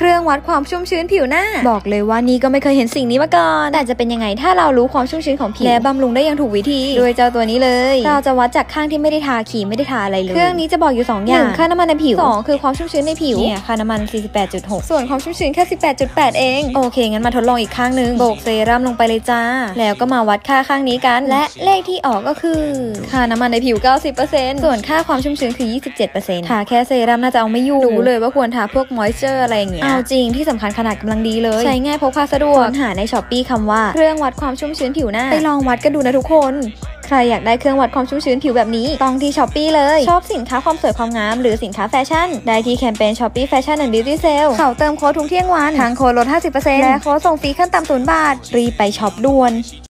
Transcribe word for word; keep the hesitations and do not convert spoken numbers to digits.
เครื่องวัดความชุ่มชื้นผิวหน้าบอกเลยว่านี่ก็ไม่เคยเห็นสิ่งนี้มาก่อนแต่จะเป็นยังไงถ้าเรารู้ความชุ่มชื้นของผิวและบำรุงได้อย่างถูกวิธีโดยเจ้าตัวนี้เลยเราจะวัดจากข้างที่ไม่ได้ทาครีมไม่ได้ทาอะไรเลยเครื่องนี้จะบอกอยู่สองอย่างค่าน้ำมันในผิวสองคือความชุ่มชื้นในผิวเนี่ยค่าน้ำมัน สี่สิบแปดจุดหก ส่วนความชุ่มชื้นแค่ สิบแปดจุดแปด เองโอเคงั้นมาทดลองอีกข้างนึงโบกเซรั่มลงไปเลยจ้าแล้วก็มาวัดค่าข้างนี้กันและเลขที่ออกก็คือค่าน้ำมันในผิว เก้าสิบเปอร์เซ็นต์ ส่วนค่าความชุ่มชื้นคือ ยี่สิบเจ็ดเปอร์เซ็นต์ ทาแค่เซรั่มน่าจะเอาไม่อยู่รู้เลยว่าควรทาพวกมอยเจอร์อะไรอย่างเงี้ยเอาจริงที่สำคัญขนาดกำลังดีเลยใช้ง่ายพกพาสะดวกค้นหาใน ช้อปปี้ คำว่าเครื่องวัดความชุ่มชื้นผิวหน้าไปลองวัดกันดูนะทุกคนใครอยากได้เครื่องวัดความชุ่มชื้นผิวแบบนี้ต้องที่ ช้อปปี้ เลยชอบสินค้าความสวยความงามหรือสินค้าแฟชั่นได้ที่แคมเปญ ช้อปปี้ Fashion and Beauty Sale เขาเติมโค้ดทุกเที่ยงวันทางโค้ดลด ห้าสิบเปอร์เซ็นต์ และโค้ดส่งฟรีขั้นต่ำศูนย์บาทรีบไปช็อปด่วน